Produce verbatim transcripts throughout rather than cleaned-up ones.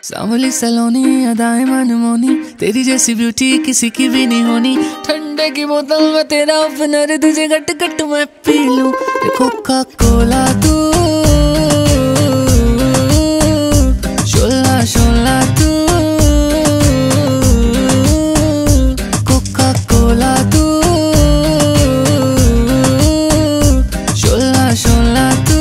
सांवली सलोनी अदाएं मनमोनी, तेरी जैसी ब्यूटी किसी की भी नहीं होनी। ठंडे की बोतल में तेरा ओपनर, तुझे गट गट मैं पी लूं। कोका कोला तू, शोला शोला तू, कोका कोला तू, शोला शोला तू।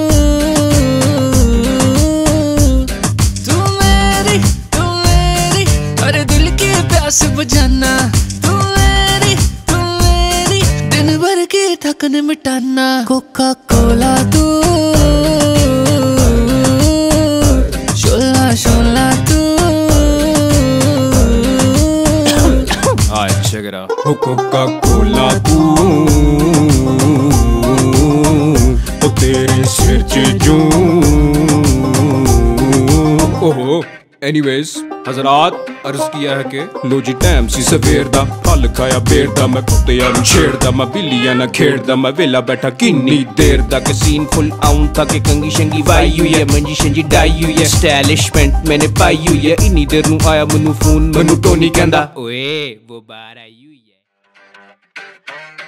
बुझाना तू मेरी, तू मेरी, दिन भर की थकन मिटाना। कोका कोला तू, शोला शोला तू। Alright, check it out. Coca Cola तू, ओ तेरे सिर च जूं। ओहो, anyways, हजरात अर्ज किया है कि लो जी टाइम सी सवेर दा, फल खाया बेर दा, मैं कुत्तियां नूं छेड़दा, मैं बिल्लियां नाल खेड़दा, मैं वेला बैठा किन्नी देर दा। के सीन फुल आउं था के कंगी शंगी वाई हुई है, मंजी शंजी डाई हुई है, स्टाइलिशमेंट मैंने पाई हुई है। इन्नी देर नूं आया मैनू फोन, मैनू टोनी कहंदा ओए वो बाहर आई हुई है।